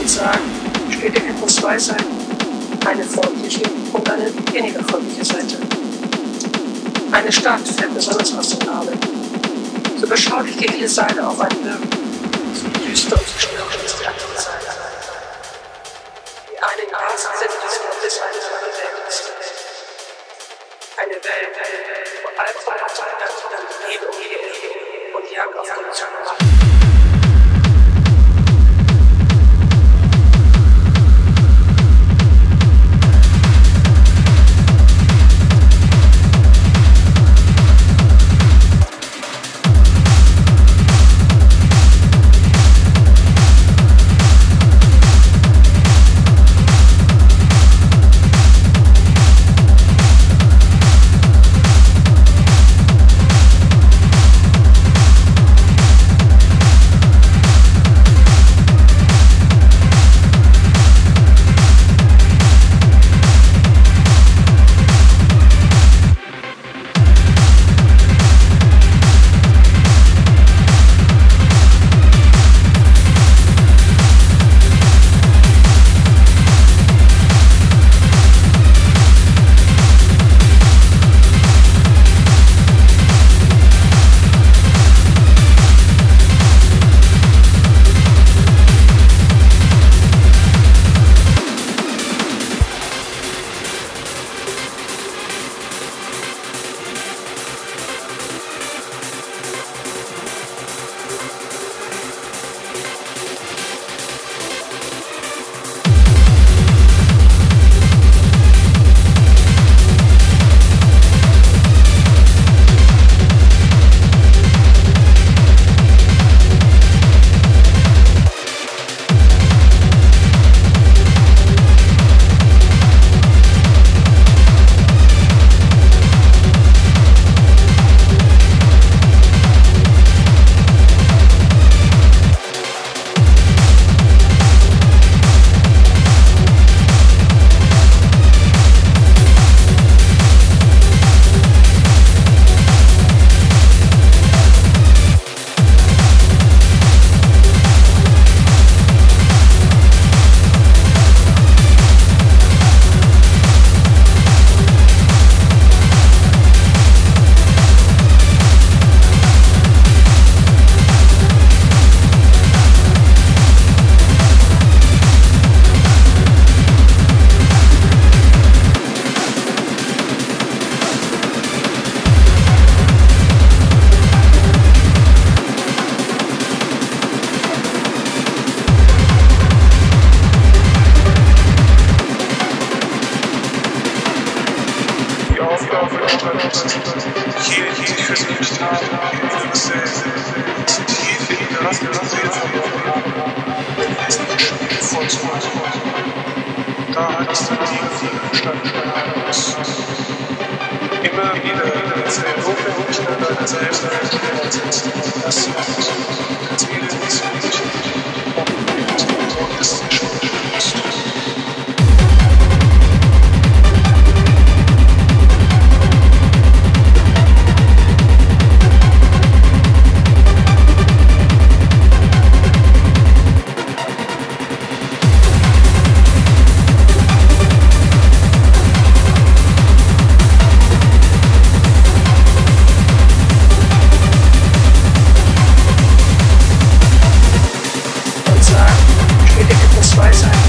sagen, Städte hätten zwei Seiten, eine freundliche und eine weniger freundliche Seite. Eine Stadt fällt besonders aus den Namen. So beschaulich die eine Seite auf einen wirken, so düster und so schwierig ist die andere Seite. Die einen Rasen sind des Mondes eine andere Welt ist. Eine Welt, wo Alkohol hat dann Liebe und Jagd auf den Zusammenhang. Zwei Seiten.